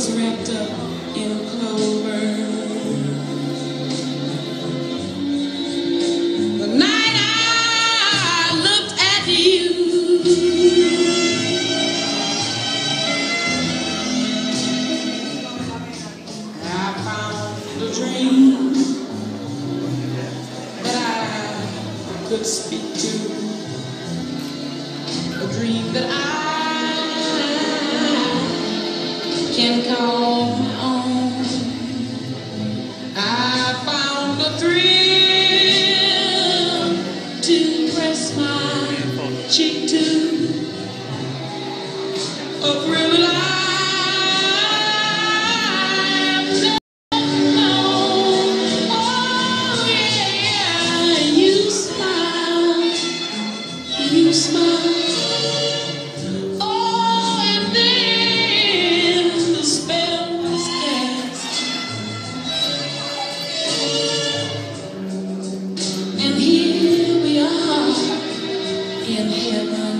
was wrapped up in clover. The night I looked at you, I found a dream that I could speak to, a dream that I can call my own. I found a thrill to press my cheek to, a thrill that I've never known. Oh yeah, you smile, you smile. And here we are in heaven.